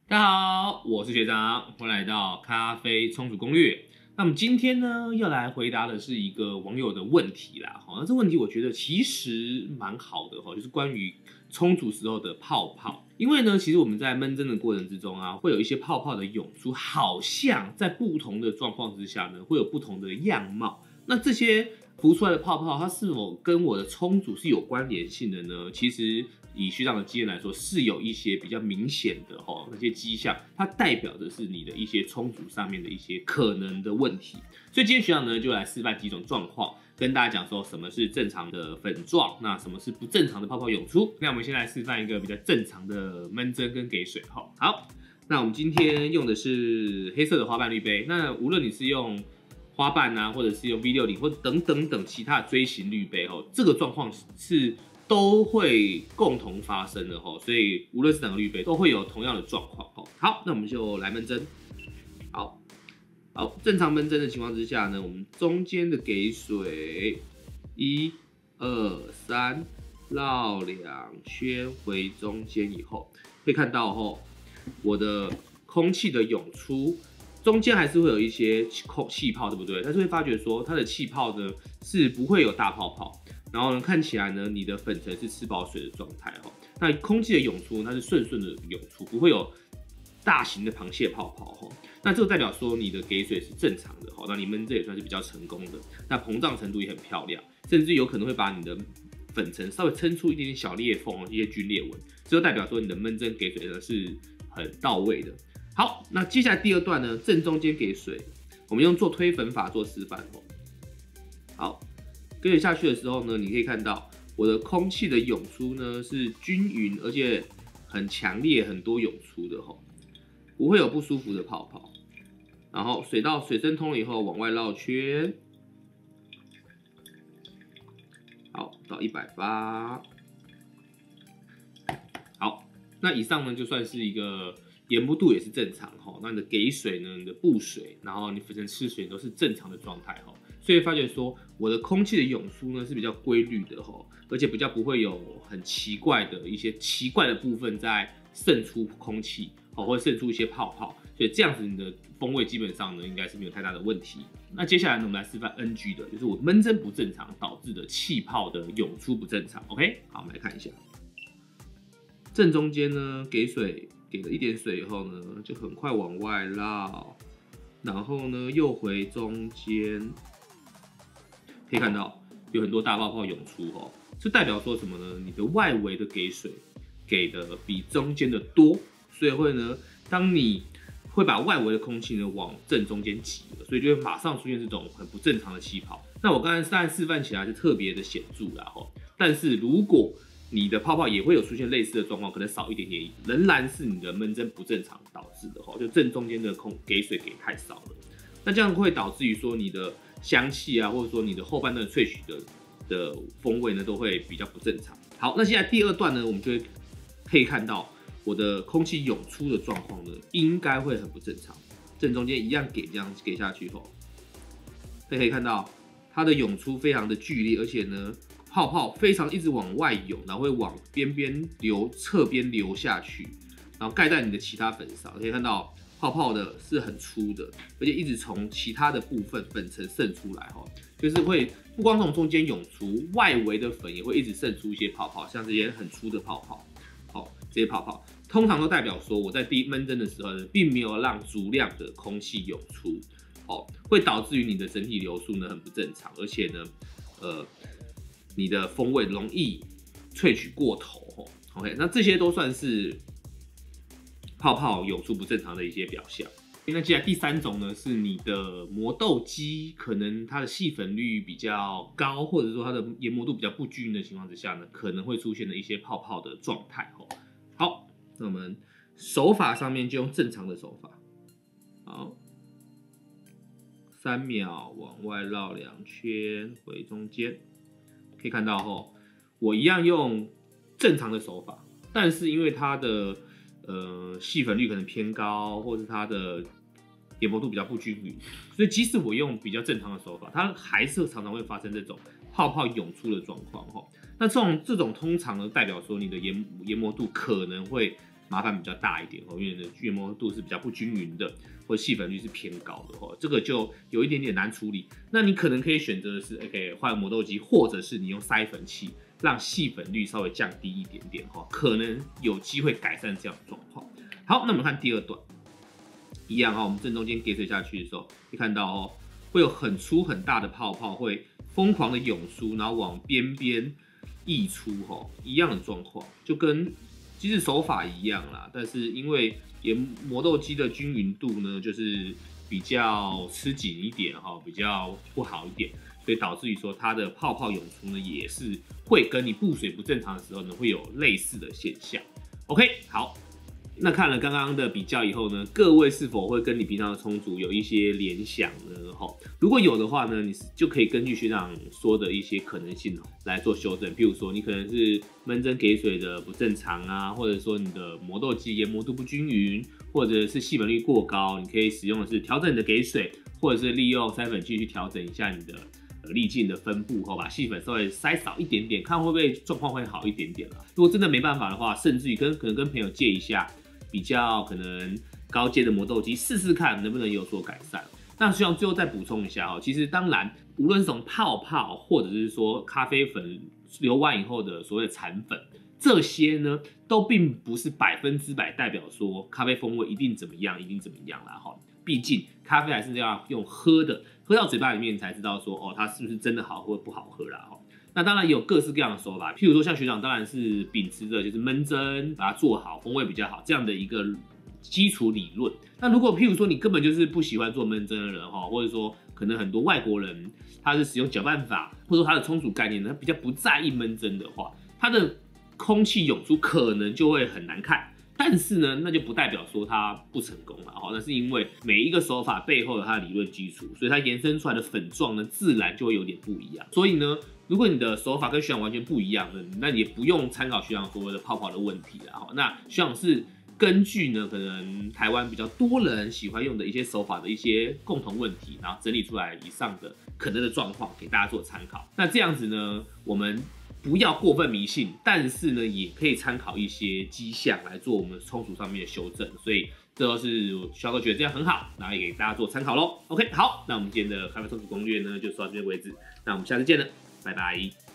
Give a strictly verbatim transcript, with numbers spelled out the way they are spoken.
大家好，我是学长，欢迎来到咖啡冲煮攻略。那么今天呢，要来回答的是一个网友的问题啦。好，那这问题我觉得其实蛮好的哈，就是关于冲煮时候的泡泡。因为呢，其实我们在焖蒸的过程之中啊，会有一些泡泡的涌出，好像在不同的状况之下呢，会有不同的样貌。那这些浮出来的泡泡，它是否跟我的冲煮是有关联性的呢？其实以学长的经验来说，是有一些比较明显的哈那些迹象，它代表的是你的一些冲煮上面的一些可能的问题。所以今天学长呢，就来示范几种状况，跟大家讲说什么是正常的粉状，那什么是不正常的泡泡涌出。那我们先来示范一个比较正常的焖蒸跟给水哈。好，那我们今天用的是黑色的花瓣滤杯，那无论你是用花瓣啊，或者是用 V 六十 或者等等等其他的锥形滤杯哦，这个状况是都会共同发生的哦，所以无论是哪个滤杯都会有同样的状况哦。好，那我们就来焖蒸。好，好，正常焖蒸的情况之下呢，我们中间的给水，一、二、三，绕两圈回中间以后，会看到哦，我的空气的涌出。中间还是会有一些空气泡，对不对？但是会发觉说它的气泡呢是不会有大泡泡，然后呢看起来呢你的粉层是吃饱水的状态哈。那空气的涌出它是顺顺的涌出，不会有大型的螃蟹泡泡哈。那这个代表说你的给水是正常的哈，那你焖这也算是比较成功的。那膨胀程度也很漂亮，甚至有可能会把你的粉层稍微撑出一点点小裂缝，一些皲裂纹，这就代表说你的焖蒸给水呢是很到位的。好，那接下来第二段呢，正中间给水，我们用做推粉法做示范哦。好，给水下去的时候呢，你可以看到我的空气的涌出呢是均匀，而且很强烈，很多涌出的吼，不会有不舒服的泡泡。然后水到水蒸通了以后，往外绕圈，好，到一百八。好，那以上呢就算是一个。研磨度也是正常哈，那你的给水呢，你的布水，然后你粉尘吃水都是正常的状态哈，所以发觉说我的空气的涌出呢是比较规律的哈，而且比较不会有很奇怪的一些奇怪的部分在渗出空气，好，或者渗出一些泡泡，所以这样子你的风味基本上呢应该是没有太大的问题。那接下来呢，我们来示范 N G 的，就是我焖蒸不正常导致的气泡的涌出不正常。OK， 好，我们来看一下，正中间呢给水。给了一点水以后呢，就很快往外绕，然后呢又回中间，可以看到有很多大泡泡涌出哦，这代表说什么呢？你的外围的给水给的比中间的多，所以会呢，当你会把外围的空气呢往正中间挤了，所以就会马上出现这种很不正常的气泡。那我刚才当然示范起来是特别的显著啦吼，但是如果你的泡泡也会有出现类似的状况，可能少一点点，仍然是你的焖蒸不正常导致的哈，就正中间的空给水给太少了，那这样会导致于说你的香气啊，或者说你的后半段萃取的的风味呢，都会比较不正常。好，那现在第二段呢，我们就会可以看到我的空气涌出的状况呢，应该会很不正常。正中间一样给这样给下去后，可以看到它的涌出非常的剧烈，而且呢。泡泡非常一直往外涌，然后会往边边流、侧边流下去，然后盖在你的其他粉上。可以看到泡泡的是很粗的，而且一直从其他的部分粉层渗出来哈，就是会不光从中间涌出，外围的粉也会一直渗出一些泡泡，像这些很粗的泡泡。好，这些泡泡通常都代表说我在第一焖蒸的时候呢，并没有让足量的空气涌出，哦，会导致于你的整体流速呢很不正常，而且呢，呃。你的风味容易萃取过头 ，OK， 那这些都算是泡泡涌出不正常的一些表象。那接下来第三种呢，是你的磨豆机可能它的细粉率比较高，或者说它的研磨度比较不均匀的情况之下呢，可能会出现的一些泡泡的状态。好，那我们手法上面就用正常的手法，好。三秒往外绕两圈，回中间，可以看到吼，我一样用正常的手法，但是因为它的呃细粉率可能偏高，或是它的研磨度比较不均匀，所以即使我用比较正常的手法，它还是常常会发生这种泡泡涌出的状况吼。那这种这种通常呢，代表说你的研研磨度可能会麻烦比较大一点哦，因为呢研磨度是比较不均匀的，或者细粉率是偏高的哦，这个就有一点点难处理。那你可能可以选择的是 ，OK 换磨豆机，或者是你用筛粉器，让细粉率稍微降低一点点哈，可能有机会改善这样的状况。好，那我们看第二段，一样哈，我们正中间给水下去的时候，可以看到哦，会有很粗很大的泡泡会疯狂的涌出，然后往边边溢出哈，一样的状况，就跟其实手法一样啦，但是因为研磨豆机的均匀度呢，就是比较吃紧一点哈，比较不好一点，所以导致于说它的泡泡涌出呢，也是会跟你布水不正常的时候呢，会有类似的现象。OK， 好。那看了刚刚的比较以后呢，各位是否会跟你平常的冲煮有一些联想呢？哈，如果有的话呢，你就可以根据学长说的一些可能性来做修正。譬如说，你可能是焖蒸给水的不正常啊，或者说你的磨豆机研磨度不均匀，或者是细粉率过高，你可以使用的是调整你的给水，或者是利用筛粉器去调整一下你的粒径的分布，把细粉稍微筛少一点点，看会不会状况会好一点点啦。如果真的没办法的话，甚至于跟可能跟朋友借一下。比较可能高阶的磨豆机试试看能不能有所改善。那希望最后再补充一下哦，其实当然无论是从泡泡或者是说咖啡粉流完以后的所谓的残粉，这些呢都并不是百分之百代表说咖啡风味一定怎么样，一定怎么样啦哈。毕竟咖啡还是要用喝的，喝到嘴巴里面才知道说哦它是不是真的好或不好喝啦哈。那当然也有各式各样的手法，譬如说像学长当然是秉持着就是焖蒸把它做好，风味比较好这样的一个基础理论。那如果譬如说你根本就是不喜欢做焖蒸的人哈，或者说可能很多外国人他是使用搅拌法，或者说他的冲煮概念呢，他比较不在意焖蒸的话，他的空气涌出可能就会很难看。但是呢，那就不代表说它不成功了哈，那是因为每一个手法背后有它的理论基础，所以它延伸出来的粉状呢，自然就会有点不一样。所以呢，如果你的手法跟学长完全不一样的，那你也不用参考学长所谓的泡泡的问题啦哈。那学长是根据呢，可能台湾比较多人喜欢用的一些手法的一些共同问题，然后整理出来以上的可能的状况给大家做参考。那这样子呢，我们不要过分迷信，但是呢，也可以参考一些迹象来做我们冲煮上面的修正。所以这都是肖哥觉得这样很好，然后也给大家做参考咯。OK， 好，那我们今天的咖啡冲煮攻略呢，就说到这边为止。那我们下次见了，拜拜。